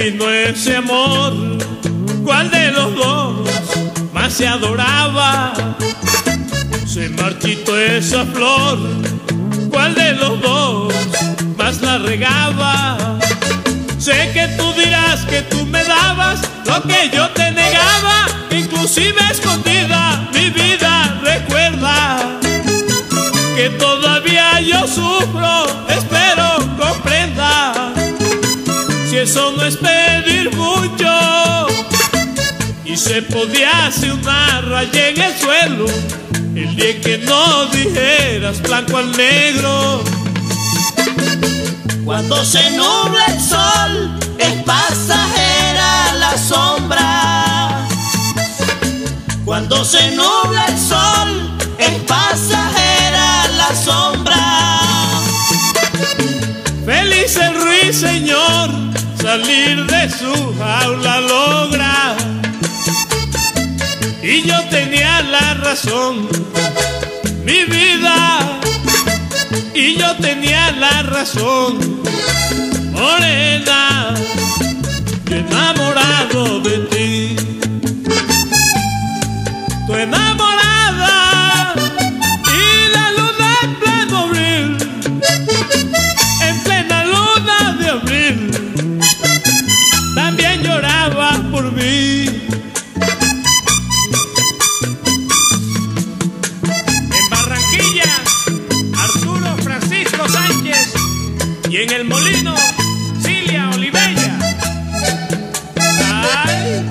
vino ese amor? ¿Cuál de los dos más se adoraba? Se marchitó esa flor, ¿cuál de los dos más la regaba? Sé que tú dirás que tú me dabas lo que yo te negaba, inclusive escondida, mi vida recuerda que todavía yo sufro, espero comprenda. Si eso no es pedir mucho, y se podía hacer una raya en el suelo el día que no dijeras blanco al negro. Cuando se nubla el sol, es pasajera la sombra. Cuando se nubla el sol, es pasajera la sombra. Feliz el ruiseñor, salir de su jaula logra. Y yo tenía la razón, mi vida, y yo tenía la razón, morena, yo enamorado de ti. Tu enamorada y la luna en pleno abril, en plena luna de abril, también lloraba por mí. Y en el Molino, Cilia Olivella. Ay.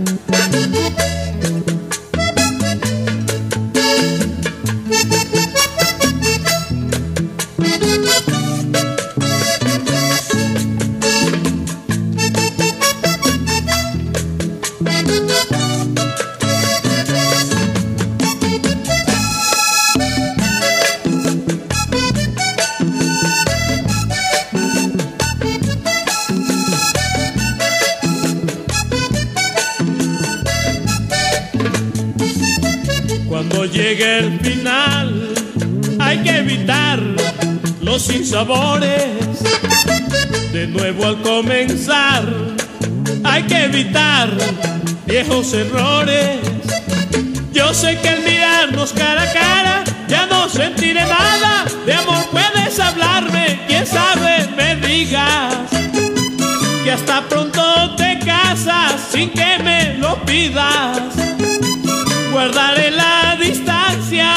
Cuando llegue el final, hay que evitar los sinsabores. De nuevo al comenzar, hay que evitar viejos errores. Yo sé que al mirarnos cara a cara, ya no sentiré nada. De amor puedes hablarme, quién sabe me digas que hasta pronto te casas sin que me lo pidas. Guardaré la distancia.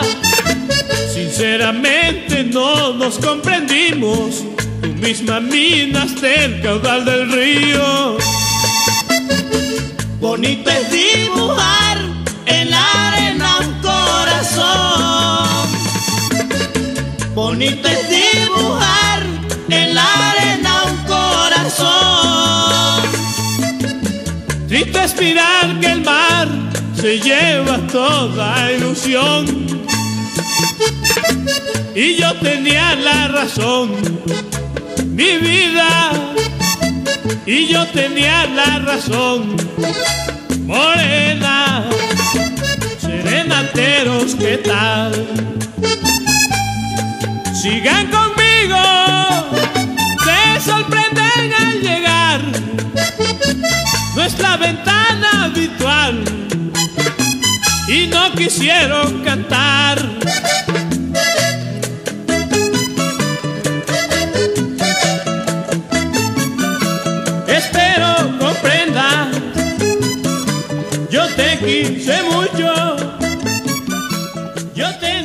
Sinceramente no nos comprendimos. Tú misma minaste el caudal del río. Bonito es dibujar en la arena un corazón. Bonito es dibujar en la arena un corazón. Triste es mirar que el mar se lleva toda ilusión. Y yo tenía la razón, mi vida, y yo tenía la razón, morena. Serenateros, ¿qué tal? Sigan conmigo, se sorprenden al llegar nuestra ventana habitual. Y no quisieron cantar. Espero comprendas, yo te quise mucho, yo te